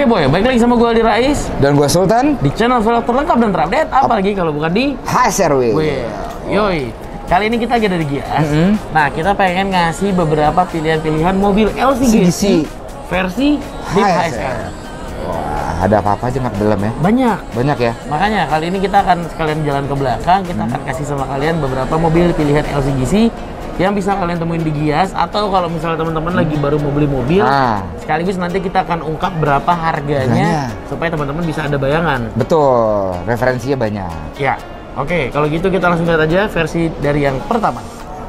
Oke boy, balik lagi sama gue Aldi Rais Dan gue Sultan di channel velg terlengkap dan terupdate, apalagi kalau bukan di HSRW. Yoi, kali ini kita lagi ada di Gias. Nah, kita pengen ngasih beberapa pilihan-pilihan mobil LCGC versi di HSR. Wah, ada apa-apa aja nggak dalam ya? Banyak ya? Makanya kali ini kita akan sekalian jalan ke belakang. Kita akan kasih sama kalian beberapa mobil pilihan LCGC yang bisa kalian temuin di Gias, atau kalau misalnya teman-teman lagi baru mau beli mobil, sekaligus nanti kita akan ungkap berapa harganya supaya teman-teman bisa ada bayangan. Betul, referensinya banyak. Ya, oke, kalau gitu kita langsung lihat aja versi dari yang pertama.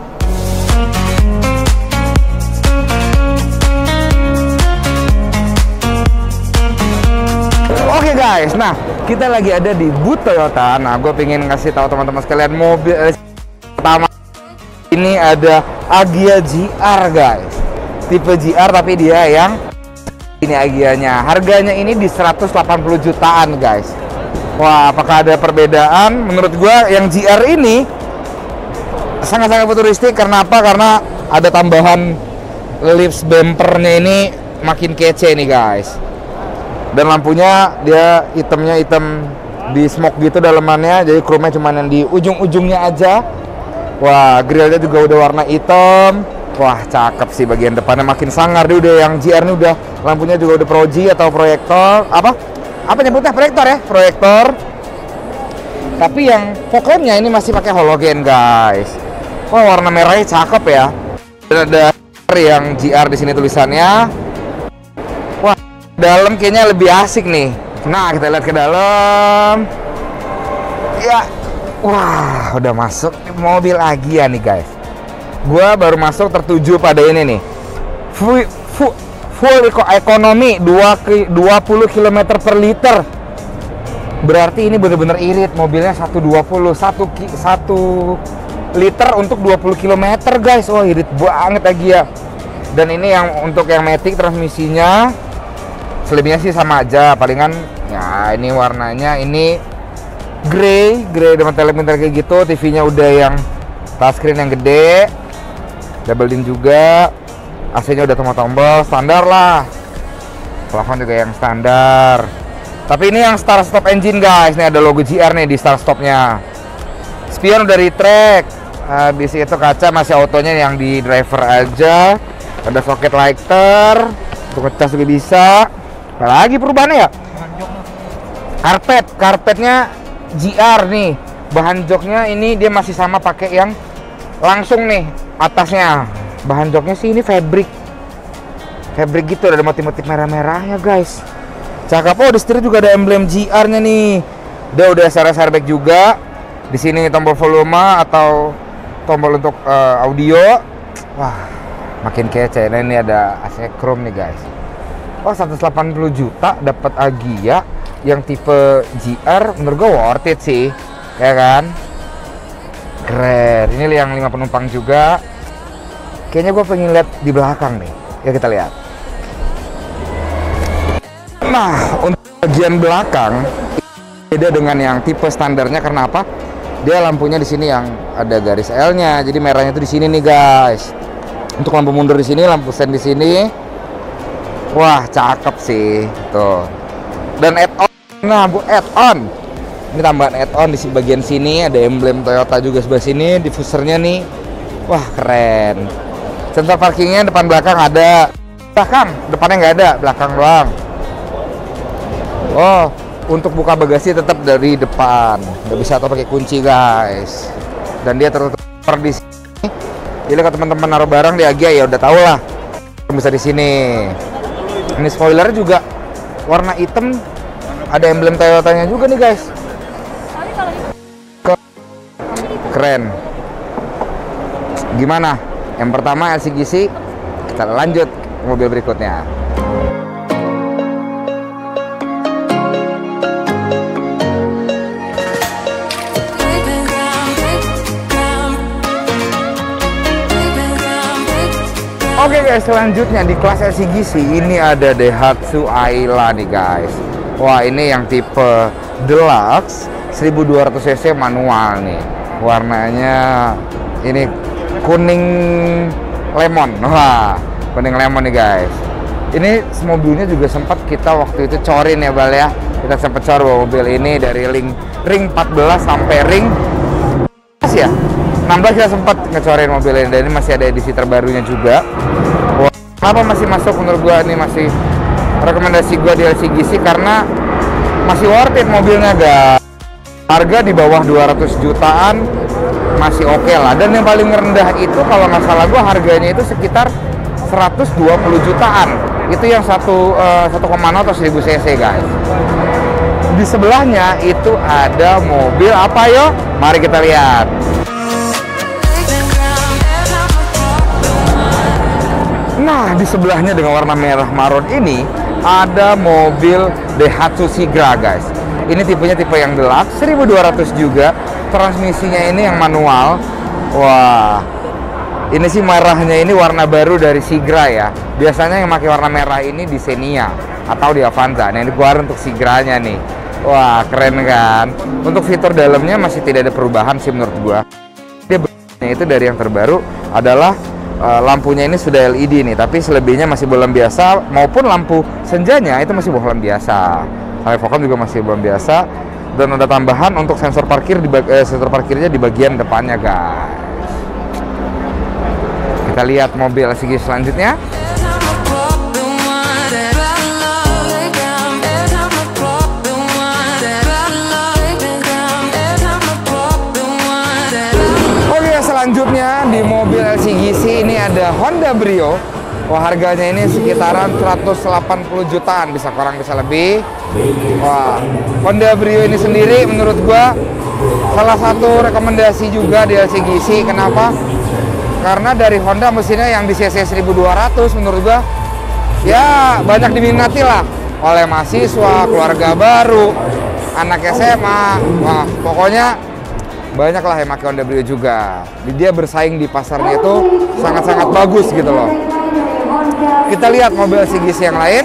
Oke guys, nah kita lagi ada di booth Toyota. Nah, gue pengen ngasih tahu teman-teman sekalian mobil pertama. Ini ada Agya GR guys, tipe GR tapi dia yang ini Agyanya. Harganya ini di 180 jutaan guys. Wah, apakah ada perbedaan? Menurut gua yang GR ini sangat-sangat futuristik. Karena apa? Karena ada tambahan lips bumpernya, ini makin kece nih guys. Dan lampunya dia hitamnya hitam di smoke gitu dalamannya, jadi chrome-nya cuma yang di ujung-ujungnya aja. Wah, grillnya juga udah warna hitam. Wah, cakep sih, bagian depannya makin sangar. Dia udah yang GR ini udah lampunya juga udah proji atau proyektor. Apa nyebutnya? Proyektor ya, proyektor. Tapi yang fog lamp-nya ini masih pakai halogen, guys. Wah, warna merahnya cakep ya. Dan ada yang GR di sini tulisannya. Wah, dalam kayaknya lebih asik nih. Nah, kita lihat ke dalam. Ya. Wah, udah masuk mobil Agya nih guys. Gua baru masuk tertuju pada ini nih. Full ekonomi 20 km per liter. Berarti ini bener-bener irit, mobilnya 120 liter untuk 20 km guys. Wah, irit banget Agya. Dan ini yang untuk yang matic transmisinya. Selebihnya sih sama aja, palingan ya ini warnanya ini grey dengan telemeter kayak gitu. TV-nya udah yang touchscreen yang gede, double din juga. AC-nya udah tombol-tombol standar lah. Plafon juga yang standar. Tapi ini yang start stop engine guys. Ini ada logo GR nih di start stopnya. Spion udah retract. Habis itu kaca masih autonya yang di driver aja. Ada socket lighter, untuk ngecas juga bisa. Apalagi perubahannya ya? Karpetnya GR nih, bahan joknya ini dia masih sama pakai yang langsung nih atasnya. Bahan joknya sih ini fabric gitu, ada motif-motif merah-merahnya guys. Cakep. Oh, di setir juga ada emblem GR-nya nih. Dia udah airbag juga. Di sini tombol volume atau tombol untuk audio. Wah, makin kece. Nah, ini ada AC chrome nih guys. Wah, 180 juta dapat Agya yang tipe GR, menurut gue worth it sih, ya kan? Keren. Ini yang 5 penumpang juga. Kayaknya gue pengen lihat di belakang nih. Ya, kita lihat. Nah, untuk bagian belakang beda dengan yang tipe standarnya. Karena apa? Dia lampunya di sini yang ada garis L-nya. Jadi merahnya itu di sini nih guys. Untuk lampu mundur di sini, lampu sen di sini. Wah, cakep sih. Tuh. Dan add-on. Nah, bu add-on. Ini tambahan add-on di bagian sini, ada emblem Toyota juga sebelah sini, diffusernya nih. Wah, keren. Sensor parkingnya depan belakang ada. Depannya nggak ada, belakang doang. Oh, untuk buka bagasi tetap dari depan. Nggak bisa atau pakai kunci, guys. Dan dia tertutup di sini. Jadi kalau teman-teman naruh barang di Agya ya udah tau lah. Bisa di sini. Ini spoiler juga warna hitam. Ada emblem Toyotanya juga nih guys. Keren. Gimana? Yang pertama LCGC. Kita lanjut ke mobil berikutnya. Oke guys, selanjutnya di kelas LCGC ini ada Daihatsu Ayla nih guys. Wah, ini yang tipe deluxe 1200 cc manual nih. Warnanya ini kuning lemon. Wah, kuning lemon nih guys. Ini mobilnya juga sempat kita waktu itu corin ya Bal ya. Kita sempat cor mobil ini dari ring 14 sampai ring ya 16 kita sempat ngecorin mobil ini, dan ini masih ada edisi terbarunya juga. Wah, kenapa masih masuk menurut gua, ini masih rekomendasi gua di LCGC karena masih worth it mobilnya guys. Harga di bawah 200 jutaan masih oke lah, dan yang paling rendah itu kalau nggak salah gua harganya itu sekitar 120 jutaan. Itu yang 1,0 atau 1000 cc guys. Di sebelahnya itu ada mobil apa yo? Mari kita lihat. Nah, di sebelahnya dengan warna merah maroon ini ada mobil Daihatsu Sigra guys. Ini tipenya tipe yang deluxe, 1200 juga. Transmisinya ini yang manual. Wah, ini sih merahnya ini warna baru dari Sigra ya. Biasanya yang pakai warna merah ini di Xenia atau di Avanza. Nah, ini keluar untuk Sigranya nih. Wah, keren kan? Untuk fitur dalamnya masih tidak ada perubahan sih menurut gua. Dia itu dari yang terbaru adalah lampunya ini sudah LED nih, tapi selebihnya masih bohlam biasa, maupun lampu senjanya itu masih bohlam biasa. Sampai fokus juga masih bohlam biasa, dan ada tambahan untuk sensor parkir sensor parkirnya di bagian depannya guys. Kita lihat mobil LCGC selanjutnya. Selanjutnya di mobil LCGC ini ada Honda Brio. Wah, harganya ini sekitaran 180 jutaan, bisa kurang bisa lebih. Wah, Honda Brio ini sendiri menurut gua salah satu rekomendasi juga di LCGC. Kenapa? Karena dari Honda mesinnya yang di cc 1200 menurut gua ya banyak diminati lah oleh mahasiswa, keluarga baru, anak SMA. Wah, pokoknya banyak lah yang pakai Honda Brio juga. Dia bersaing di pasarnya itu sangat-sangat bagus gitu loh. Kita lihat mobil LCGC yang lain.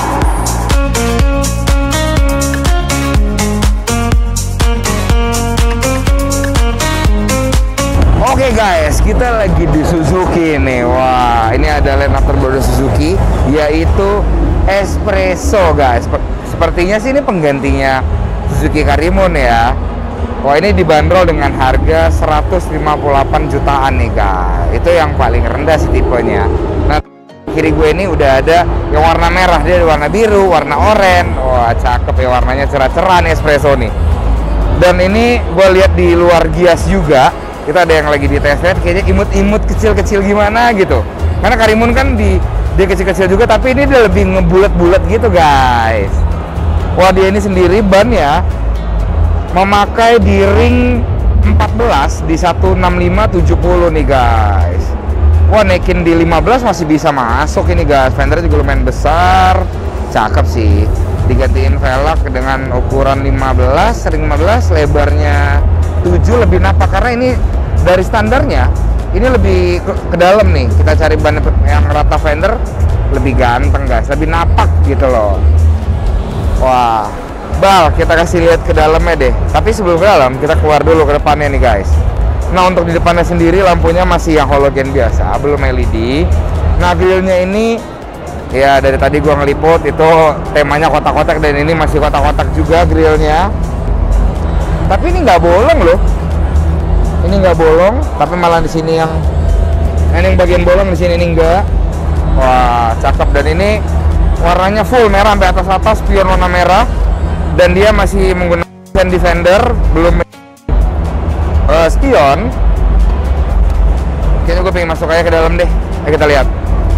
Oke guys, kita lagi di Suzuki nih. Wah, ini ada line up terbaru Suzuki, yaitu Espresso guys. Sepertinya sih ini penggantinya Suzuki Karimun ya. Wah, ini dibanderol dengan harga 158 jutaan nih guys. Itu yang paling rendah sih tipenya. Nah, kiri gue ini udah ada yang warna merah, dia ada warna biru, warna oranye. Wah, cakep ya, warnanya cerah-cerah nih Espresso nih. Dan ini gue lihat di luar Gias juga, kita ada yang lagi di test drive, kayaknya imut-imut kecil-kecil gimana gitu. Karena Karimun kan dia kecil-kecil juga, tapi ini dia lebih ngebulet-bulet gitu guys. Wah, dia ini sendiri ban ya memakai di ring 14 di 165/70 nih guys. Wah, naikin di 15 masih bisa masuk ini guys. Fendernya juga lumayan besar, cakep sih. Digantiin velg dengan ukuran 15, ring 15, lebarnya 7, lebih napak karena ini dari standarnya ini lebih ke dalam nih. Kita cari ban yang rata fender, lebih ganteng guys, lebih napak gitu loh. Wah, Bal, kita kasih lihat ke dalamnya deh. Tapi sebelum ke dalam, kita keluar dulu ke depannya nih guys. Nah, untuk di depannya sendiri lampunya masih yang halogen biasa, belum LED. Nah, grillnya ini ya dari tadi gua ngeliput itu temanya kotak-kotak, dan ini masih kotak-kotak juga grillnya. Tapi ini nggak bolong loh. Ini nggak bolong, tapi malah di sini yang bagian bolong, di sini ini enggak. Wah, cakep, dan ini warnanya full merah sampai atas-atas, pion warna merah. Dan dia masih menggunakan defender, belum spion. Kayaknya gue pengen masuk aja ke dalam deh. Ayo kita lihat.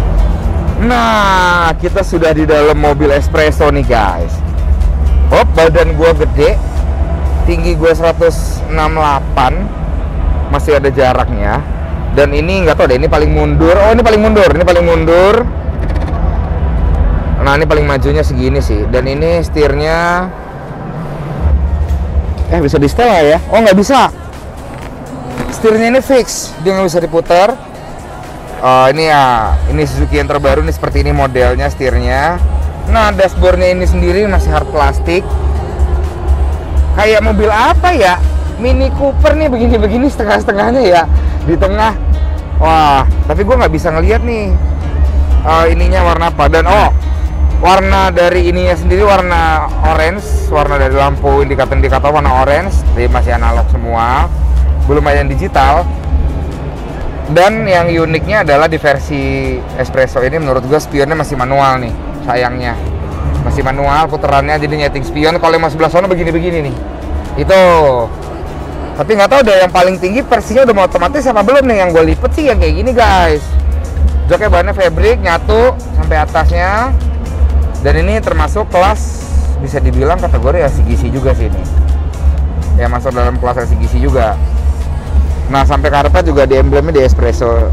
Nah, kita sudah di dalam mobil Espresso nih guys. Hop, badan gue gede, tinggi gue 168, masih ada jaraknya. Dan ini nggak tahu deh, ini paling mundur. Oh, ini paling mundur, ini paling mundur. Nah, ini paling majunya segini sih. Dan ini setirnya bisa di setel ya? Oh, nggak bisa. Setirnya ini fix, dia nggak bisa diputar. Ini Suzuki yang terbaru nih, seperti ini modelnya setirnya. Nah, dashboardnya ini sendiri masih hard plastik. Kayak mobil apa ya? Mini Cooper nih, begini-begini setengah-setengahnya ya di tengah. Wah, tapi gue nggak bisa ngelihat nih. ininya warna apa. Dan warna dari ininya sendiri warna orange, warna dari lampu indikator warna orange. Jadi masih analog semua, belum ada yang digital. Dan yang uniknya adalah di versi espresso ini menurut gue spionnya masih manual nih, sayangnya masih manual puterannya, jadi nyeting spion. Kalau yang sebelah sana begini-begini nih itu, tapi nggak tahu deh yang paling tinggi versinya udah mau otomatis apa belum nih. Yang gue lipet sih yang kayak gini guys, joknya bahannya fabric nyatu sampai atasnya, dan ini termasuk kelas bisa dibilang kategori LCGC juga sih ini ya, masuk dalam kelas LCGC juga. Nah sampai karpet juga di emblemnya di espresso.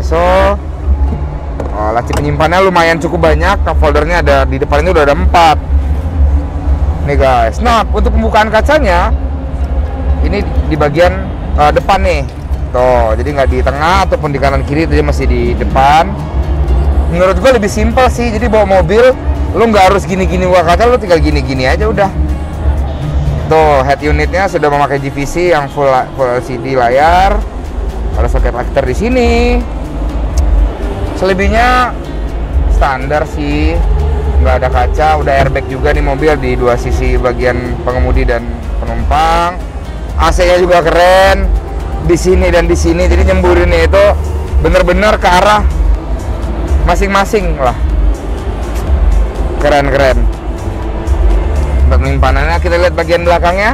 Laci penyimpannya lumayan cukup banyak, cup holdernya ada di depan ini udah ada 4 nih guys. Nah untuk pembukaan kacanya ini di bagian depan nih tuh, jadi nggak di tengah ataupun di kanan kiri, jadi masih di depan. Menurut gue lebih simpel sih, jadi bawa mobil lu nggak harus gini-gini buka kaca, lu tinggal gini-gini aja udah. Tuh, head unitnya sudah memakai GVC yang full LCD layar. Ada soket actor di sini. Selebihnya standar sih, nggak ada kaca. Udah airbag juga nih mobil di dua sisi bagian pengemudi dan penumpang. AC-nya juga keren di sini dan di sini. Jadi nyemburinnya itu bener-bener ke arah masing-masing lah. Keren-keren. Penyimpanannya kita lihat bagian belakangnya.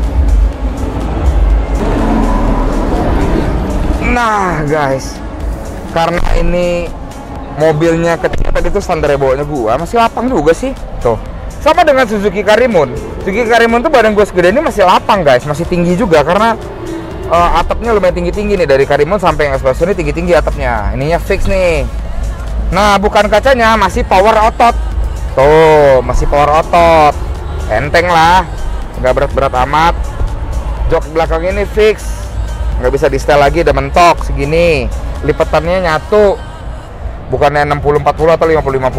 Nah guys, karena ini mobilnya kecil, tadi tuh standar bawanya gua masih lapang juga sih tuh, sama dengan Suzuki Karimun. Suzuki Karimun tuh badan gua segede ini masih lapang guys, masih tinggi juga karena atapnya lumayan tinggi-tinggi nih. Dari Karimun sampai yang espresso ini tinggi-tinggi atapnya. Ininya fix nih. Nah bukan kacanya, masih power otot tuh, masih power otot. Enteng lah, nggak berat-berat amat. Jok belakang ini fix, nggak bisa di setel lagi, udah mentok segini. Lipetannya nyatu, bukannya 60-40 atau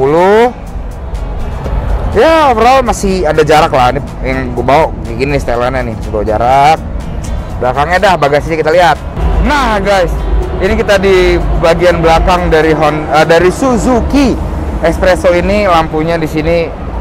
50-50. Ya overall masih ada jarak lah. Ini yang gue bawa kayak gini setelannya nih, bawa jarak. Belakangnya dah, bagasinya kita lihat. Nah guys, ini kita di bagian belakang dari Suzuki Espresso ini. Lampunya di sini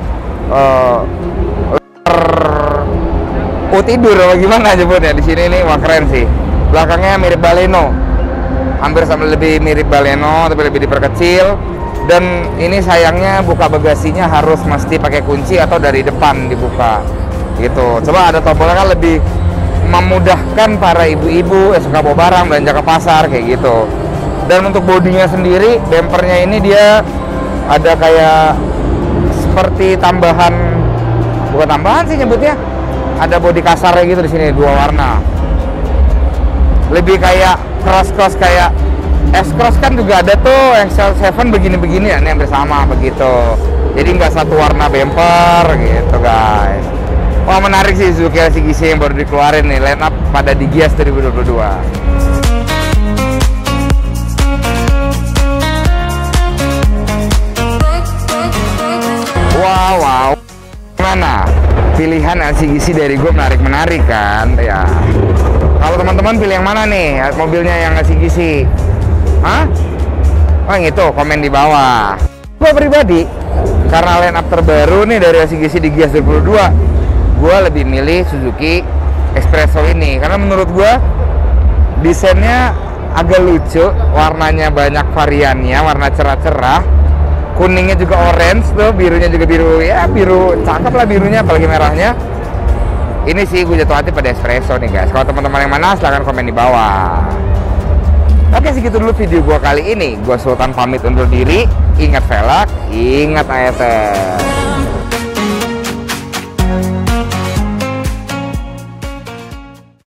tidur apa gimana nyebutnya di sini nih. Wah keren sih. Belakangnya mirip Baleno, hampir sama, lebih mirip Baleno tapi lebih diperkecil. Dan ini sayangnya buka bagasinya harus mesti pakai kunci atau dari depan dibuka gitu. Coba ada tombolnya kan lebih memudahkan para ibu-ibu yang suka bawa barang belanja ke pasar kayak gitu. Dan untuk bodinya sendiri, bempernya ini dia ada kayak seperti tambahan, bukan tambahan sih nyebutnya, ada bodi kasarnya gitu di sini, 2 warna. Lebih kayak cross kayak S-Cross kan juga ada tuh, yang Excel 7 begini-begini ya, ini hampir sama begitu. Jadi nggak satu warna bumper gitu guys. Wah menarik sih Suzuki LCGC yang baru dikeluarin nih, line up pada di Gias 2022. Wow, gimana? Pilihan LCGC dari gue menarik kan ya. Kalau teman-teman pilih yang mana nih mobilnya yang LCGC? Hah? Oh yang itu, komen di bawah. Gue pribadi, karena line up terbaru nih dari LCGC di Gias 2022, gue lebih milih Suzuki Espresso ini. Karena menurut gue desainnya agak lucu, warnanya banyak variannya, warna cerah-cerah. Kuningnya juga orange tuh, birunya juga biru, ya biru cakep lah birunya, apalagi merahnya. Ini sih gue jatuh hati pada Espresso nih guys. Kalau teman-teman yang mana silahkan komen di bawah. Oke segitu dulu video gue kali ini. Gue Sultan pamit undur diri. Ingat velg, ingat ASR.